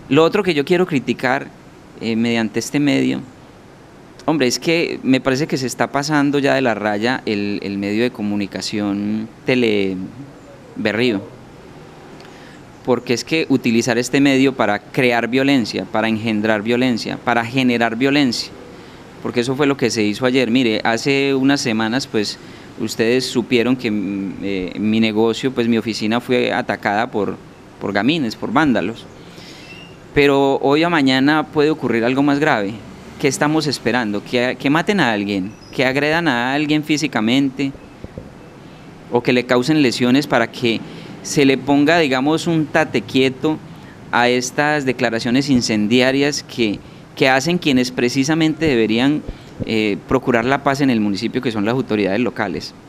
Lo otro que yo quiero criticar mediante este medio, hombre, es que me parece que se está pasando ya de la raya el medio de comunicación Teleberrío, porque es que utilizar este medio para crear violencia, para engendrar violencia, para generar violencia, porque eso fue lo que se hizo ayer. Mire, hace unas semanas, pues, ustedes supieron que mi negocio, pues mi oficina fue atacada por gamines, por vándalos. Pero hoy a mañana puede ocurrir algo más grave. ¿Qué estamos esperando? ¿Que maten a alguien? ¿Que agredan a alguien físicamente? ¿O que le causen lesiones para que se le ponga, digamos, un tate quieto a estas declaraciones incendiarias que hacen quienes precisamente deberían procurar la paz en el municipio, que son las autoridades locales?